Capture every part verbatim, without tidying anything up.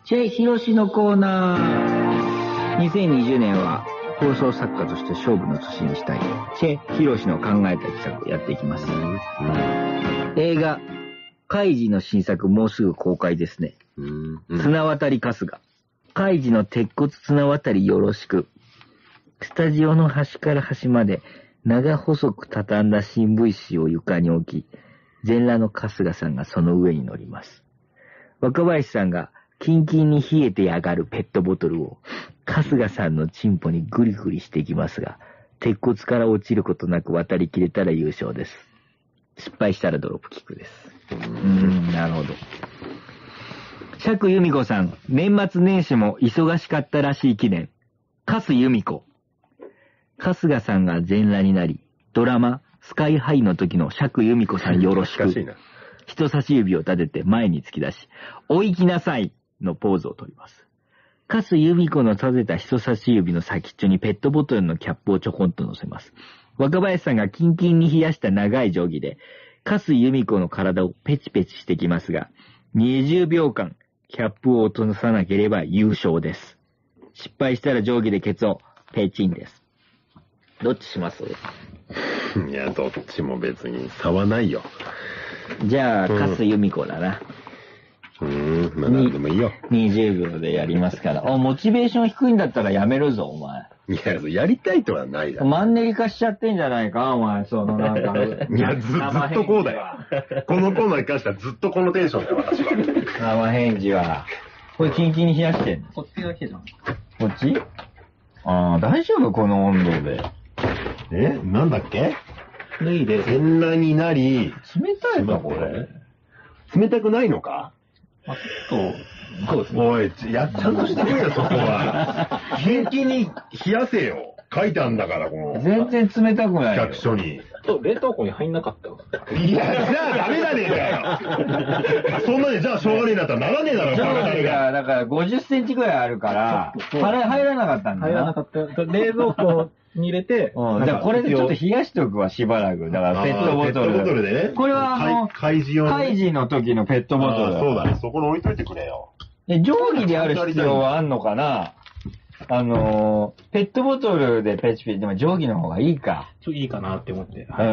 チェ・ヒロシのコーナー。にせんにじゅうねんは放送作家として勝負の年にしたいチェ・ヒロシの考えた企画をやっていきます。うん、映画カイジの新作もうすぐ公開ですね。うんうん、綱渡り春日。カイジの鉄骨綱渡りよろしく。スタジオの端から端まで長細く畳んだ新聞紙を床に置き、全裸の春日さんがその上に乗ります。若林さんがキンキンに冷えてやがるペットボトルを春日さんのチンポにグリグリしていきますが、鉄骨から落ちることなく渡り切れたら優勝です。失敗したらドロップキックです。うーん、なるほど。釈由美子さん、年末年始も忙しかったらしい記念。粕由美子。春日さんが全裸になり、ドラマスカイハイの時の釈由美子さんよろしく。しいな。人差し指を立てて前に突き出し、お行きなさいのポーズを取ります。粕由美子の立てた人差し指の先っちょにペットボトルのキャップをちょこんと乗せます。若林さんがキンキンに冷やした長い定規で、粕由美子の体をペチペチしてきますが、にじゅうびょうかんキャップを落とさなければ優勝です。失敗したら定規でケツをペチンです。どっちします？ いや、どっちも別に差はないよ。 じゃあ、粕由美子だな。 うーん、まあ何でもいいよ。 にじゅうびょうでやりますから。お、モチベーション低いんだったらやめるぞ、お前。 いや、やりたいとはないだろ。 マンネリ化しちゃってんじゃないか、お前。そのなんか。 いや、ず、ずっとこうだよ。このコーナーに関してはずっとこのテンションだよ、私は。 生返事は。これキンキンに冷やしてんの？ こっちだけじゃん。 こっち？ああ、大丈夫この温度で。 え、なんだっけ？ 脱いで。 全裸になり。 冷たいか、これ。 冷たくないのか？ あ、ちょっと、そうですね。 おい、や、ちゃんとしてくれよ、そこは。キンキンに冷やせよ。書いてあんだから、この。 全然冷たくないよ。 企画書に。 そう、冷凍庫に入んなかったよ。 いや、じゃあダメだねえかよ。そんなに、じゃあしょうがねえなったらならねえだろ、 上下が、だからごじゅっセンチぐらいあるから、入らなかったんだ入らなかったよ。冷蔵庫に入れて、 うん。じゃあこれでちょっと冷やしておくわ、しばらく。だからペットボトル。 ペットボトルでね。 これはあの、 開示用の。 開示の時のペットボトル。 そうだね。そこに置いといてくれよ。 で、定規である必要はあんのかな？あのー、ペットボトルでペチペチ、でも定規の方がいいか。 ちょっといいかなって思って。 うん。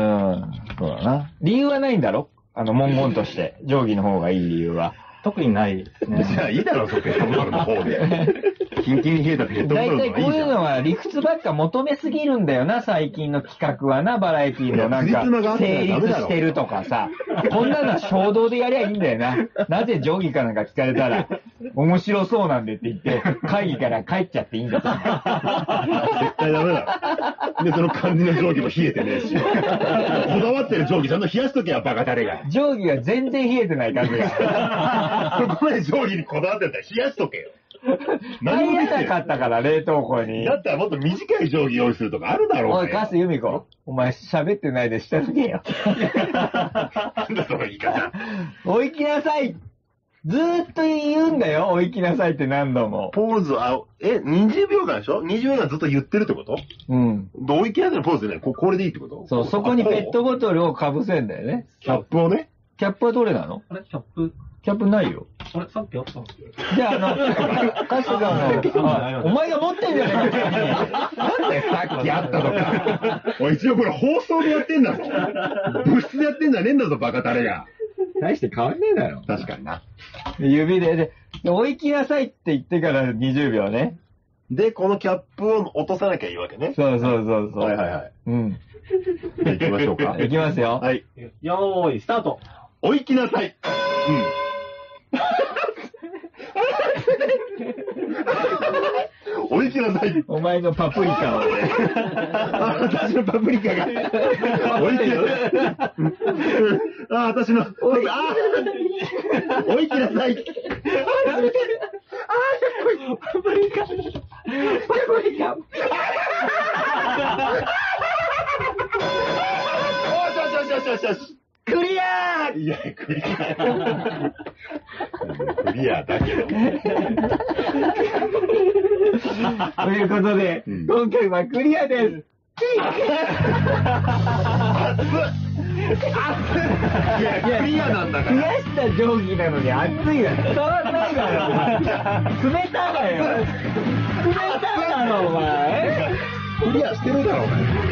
そうだな。理由はないんだろ？あの、文言として。定規の方がいい理由は。 特にないですね。 じゃあいいだろ、そペットボトルの方で。キンキンに冷えたペットボトルの方がいいじゃん。 大体こういうのは理屈ばっか求めすぎるんだよな、最近の企画はな、バラエティのなんか、成立してるとかさ。こんなのは衝動でやりゃいいんだよな。なぜ定規かなんか聞かれたら、面白そうなんでって言って、会議から帰っちゃっていいんだよ。絶対ダメだ。で、その肝心の定規も冷えてねえし。こだわってる定規ちゃんと冷やしとけよ、バカタレが。 定規が全然冷えてない感じが。 そこまで定規にこだわってたら冷やしとけよ。 入らなかったから、冷凍庫に。 だったらもっと短い定規用意するとかあるだろう。 おい、粕由美子。お前喋ってないで下抜けよ。 なんだその言い方。 お行きなさい。ずーっと言うんだよ。お行きなさいって何度も。 ポーズ、あ、え、にじゅうびょうかんでしょ ?にじゅうびょうかんずっと言ってるってこと？ うん。 お行きなさいのポーズでね、こ、これでいいってこと？ そう、そこにペットボトルをかぶせんだよね。 キャップをね。 キャップはどれなの？ あれキャップ。 キャップないよ。 あれさっきあったんですよ。 じゃあ、あの、春日の、お前が持ってんじゃねえか。なんでさっきあったのか。 おい、一応これ放送でやってんだぞ。部室でやってんじゃねえんだぞ、バカタレが。 大して変わんねえだろ。 確かにな。 指で、で、お行きなさいって言ってからにじゅうびょうね。 で、このキャップを落とさなきゃいいわけね。 そうそうそうそう。 はいはいはい。 うん。 じゃあ行きましょうか。 行きますよ。 はい。 よーい、スタート。 お行きなさい。うん。お行きなさい。 お前のパプリカを。 あ、私のパプリカが。お行きなさい。あ、私の。おい、あ、お行きなさい。 パプリカ。パプリカ。 よしよしよしよし。 クリアー！ いや、クリア。クリアだけど。 ということで、うん、今回はクリアです。 熱っ！ いや、クリアなんだか冷ら。 やした蒸気なのに熱いが伝わんないからお前。冷たがよ。冷ただろお前。 クリアしてるだろ、お前。